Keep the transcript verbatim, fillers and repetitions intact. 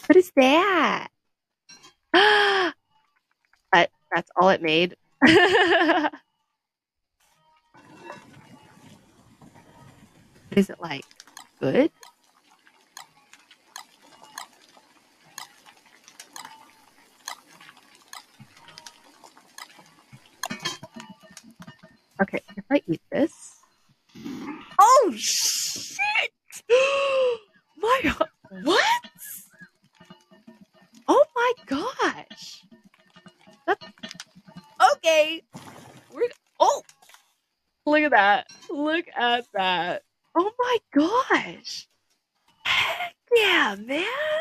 What is that? But that's all it made. Is it like good? Okay, if I eat this. Oh shit! My god. What? Oh my gosh. That's okay. We're oh look at that. Look at that. Oh my gosh. Heck yeah, man.